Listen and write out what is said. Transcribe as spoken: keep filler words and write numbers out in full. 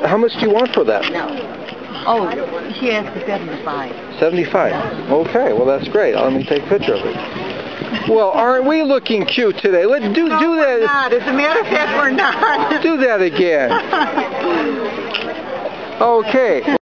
how much do you want for that? No. Oh, she asked for seventy-five. seventy-five. Okay, well that's great. Let me take a picture of it. Well, aren't we looking cute today? Let's do no, do that. We're not. As a matter of fact, we're not. Do that again. Okay.